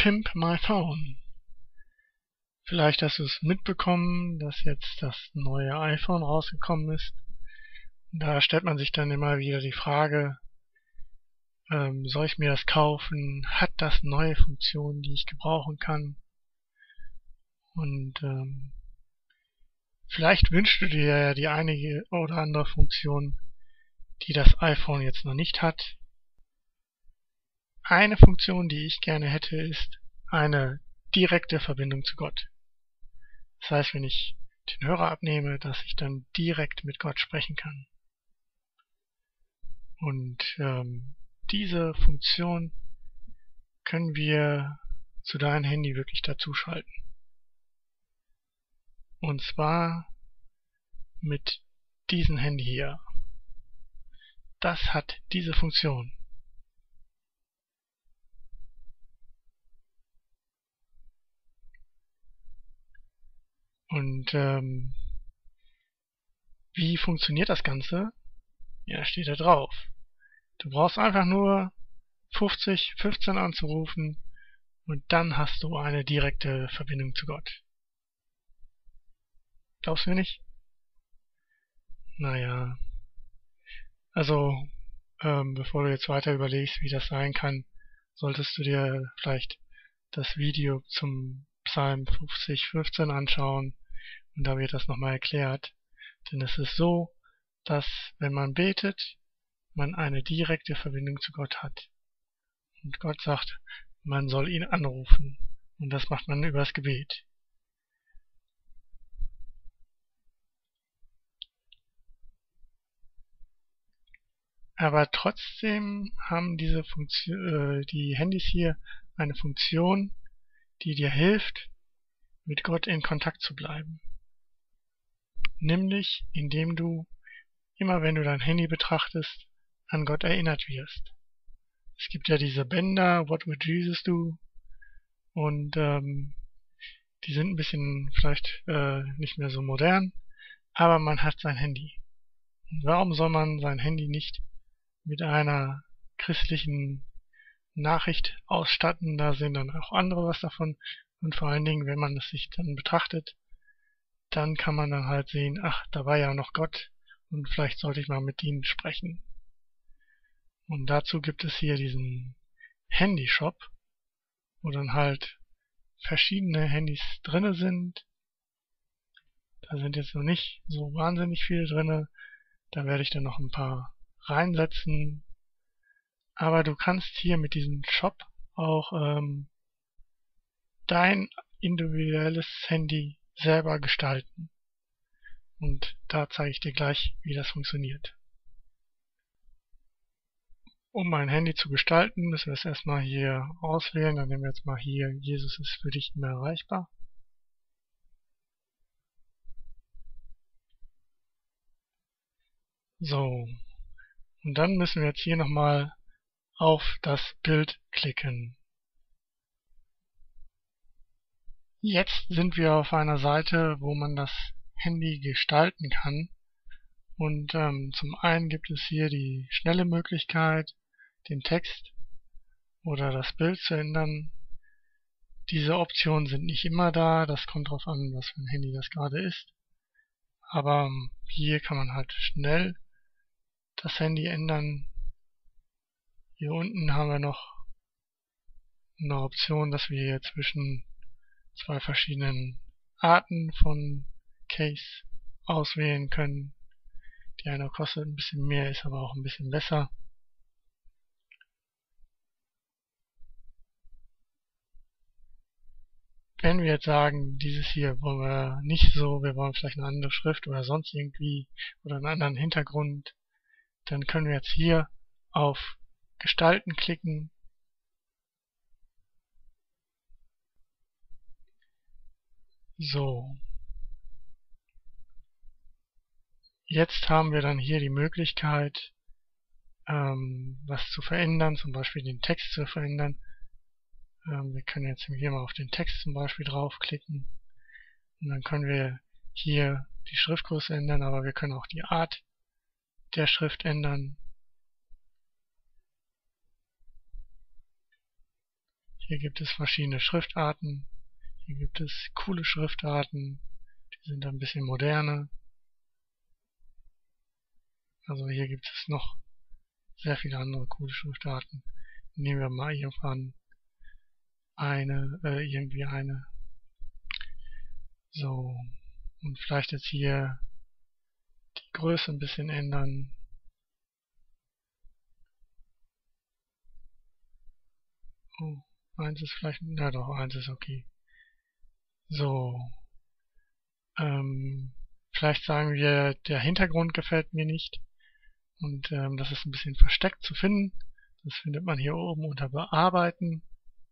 Pimp My Phone. Vielleicht hast du es mitbekommen, dass jetzt das neue iPhone rausgekommen ist. Da stellt man sich dann immer wieder die Frage, soll ich mir das kaufen? Hat das neue Funktionen, die ich gebrauchen kann? Und vielleicht wünschst du dir ja die eine oder andere Funktion, die das iPhone jetzt noch nicht hat. Eine Funktion, die ich gerne hätte, ist eine direkte Verbindung zu Gott. Das heißt, wenn ich den Hörer abnehme, dass ich dann direkt mit Gott sprechen kann. Und diese Funktion können wir zu deinem Handy wirklich dazuschalten. Und zwar mit diesem Handy hier. Das hat diese Funktion. Und wie funktioniert das Ganze? Ja, steht da drauf. Du brauchst einfach nur 5015 anzurufen und dann hast du eine direkte Verbindung zu Gott. Glaubst du mir nicht? Naja, also bevor du jetzt weiter überlegst, wie das sein kann, solltest du dir vielleicht das Video zum Psalm 5015 anschauen und da wird das nochmal erklärt. Denn es ist so, dass wenn man betet, man eine direkte Verbindung zu Gott hat. Und Gott sagt, man soll ihn anrufen. Und das macht man übers Gebet. Aber trotzdem haben die Handys hier eine Funktion, die dir hilft, mit Gott in Kontakt zu bleiben. Nämlich, indem du, immer wenn du dein Handy betrachtest, an Gott erinnert wirst. Es gibt ja diese Bänder, What Would Jesus Do? Und die sind ein bisschen vielleicht nicht mehr so modern, aber man hat sein Handy. Und warum soll man sein Handy nicht mit einer christlichen Nachricht ausstatten? Da sehen dann auch andere was davon. Und vor allen Dingen, wenn man es sich dann betrachtet, dann kann man dann halt sehen, ach, da war ja noch Gott und vielleicht sollte ich mal mit ihnen sprechen. Und dazu gibt es hier diesen Handyshop, wo dann halt verschiedene Handys drinne sind. Da sind jetzt noch nicht so wahnsinnig viele drinne. Da werde ich dann noch ein paar reinsetzen. Aber du kannst hier mit diesem Shop auch dein individuelles Handy selber gestalten. Und da zeige ich dir gleich, wie das funktioniert. Um mein Handy zu gestalten, müssen wir es erstmal hier auswählen. Dann nehmen wir jetzt mal hier, Jesus ist für dich immer erreichbar. So, und dann müssen wir jetzt hier nochmal auf das Bild klicken. Jetzt sind wir auf einer Seite, wo man das Handy gestalten kann. Und zum einen gibt es hier die schnelle Möglichkeit, den Text oder das Bild zu ändern. Diese Optionen sind nicht immer da, das kommt darauf an, was für ein Handy das gerade ist. Aber hier kann man halt schnell das Handy ändern. Hier unten haben wir noch eine Option, dass wir hier zwischen zwei verschiedenen Arten von Case auswählen können. Die eine kostet ein bisschen mehr, ist aber auch ein bisschen besser. Wenn wir jetzt sagen, dieses hier wollen wir nicht so, wir wollen vielleicht eine andere Schrift oder sonst irgendwie oder einen anderen Hintergrund, dann können wir jetzt hier auf Gestalten klicken. So. Jetzt haben wir dann hier die Möglichkeit, was zu verändern, zum Beispiel den Text zu verändern. Wir können jetzt hier mal auf den Text zum Beispiel draufklicken und dann können wir hier die Schriftgröße ändern, aber wir können auch die Art der Schrift ändern. Hier gibt es verschiedene Schriftarten. Hier gibt es coole Schriftarten. Die sind ein bisschen moderner. Also hier gibt es noch sehr viele andere coole Schriftarten. Nehmen wir mal irgendwann irgendwie eine. So. Und vielleicht jetzt hier die Größe ein bisschen ändern. Oh, 1 ist vielleicht, na doch, 1 ist okay. So. Vielleicht sagen wir, der Hintergrund gefällt mir nicht. Und das ist ein bisschen versteckt zu finden. Das findet man hier oben unter Bearbeiten.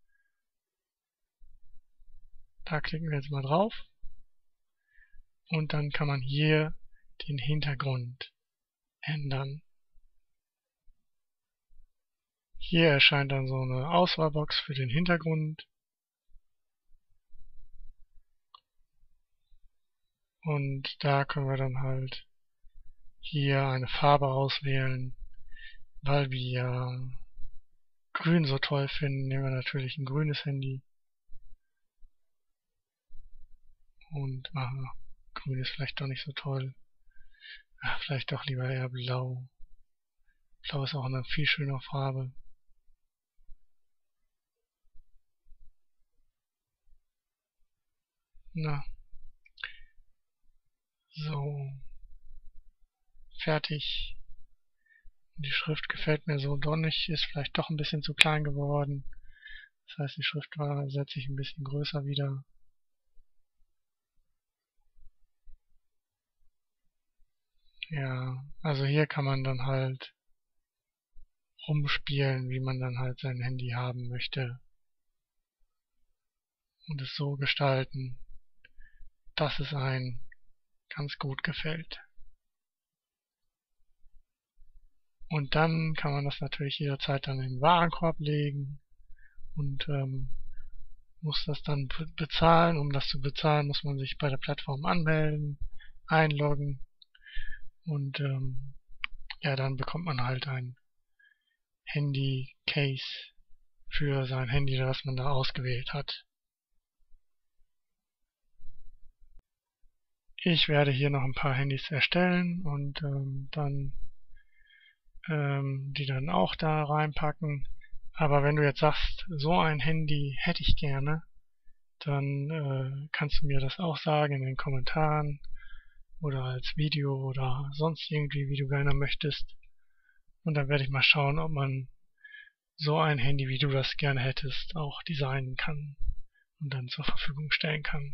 Da klicken wir jetzt mal drauf. Und dann kann man hier den Hintergrund ändern. Hier erscheint dann so eine Auswahlbox für den Hintergrund. Und da können wir dann halt hier eine Farbe auswählen. Weil wir Grün so toll finden, nehmen wir natürlich ein grünes Handy. Und Grün ist vielleicht doch nicht so toll. Vielleicht doch lieber eher Blau. Blau ist auch eine viel schönere Farbe. Na. So. Fertig. Die Schrift gefällt mir so doch nicht. Ist vielleicht doch ein bisschen zu klein geworden. Das heißt, die Schrift setze ich ein bisschen größer wieder. Ja, also hier kann man dann halt rumspielen, wie man dann halt sein Handy haben möchte. Und es so gestalten, dass es einem ganz gut gefällt. Und dann kann man das natürlich jederzeit dann in den Warenkorb legen und muss das dann bezahlen. Um das zu bezahlen, muss man sich bei der Plattform anmelden, einloggen und ja, dann bekommt man halt ein Handy-Case für sein Handy, das man da ausgewählt hat. Ich werde hier noch ein paar Handys erstellen und dann die dann auch da reinpacken. Aber wenn du jetzt sagst, so ein Handy hätte ich gerne, dann kannst du mir das auch sagen in den Kommentaren oder als Video oder sonst irgendwie, wie du gerne möchtest. Und dann werde ich mal schauen, ob man so ein Handy, wie du das gerne hättest, auch designen kann und dann zur Verfügung stellen kann.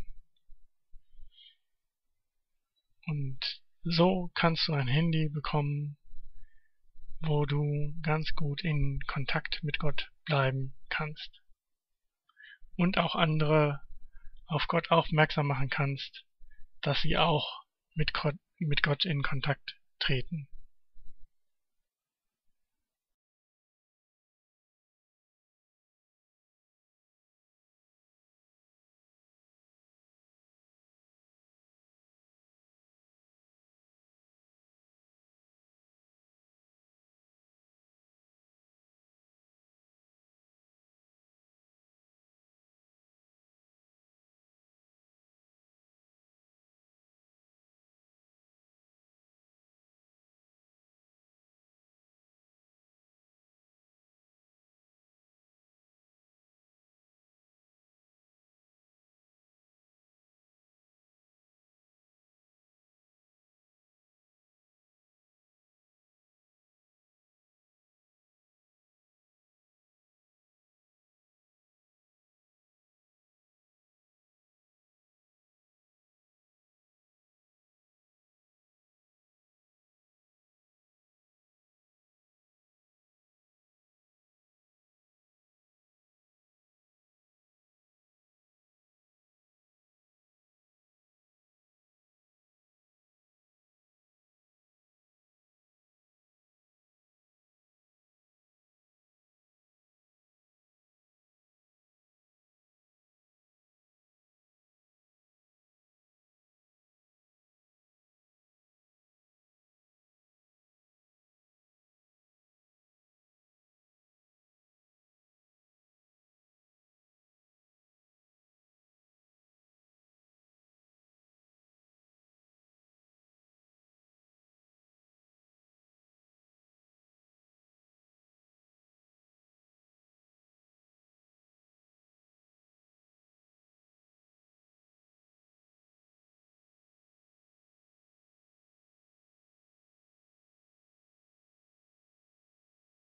Und so kannst du ein Handy bekommen, wo du ganz gut in Kontakt mit Gott bleiben kannst. Und auch andere auf Gott aufmerksam machen kannst, dass sie auch mit Gott in Kontakt treten.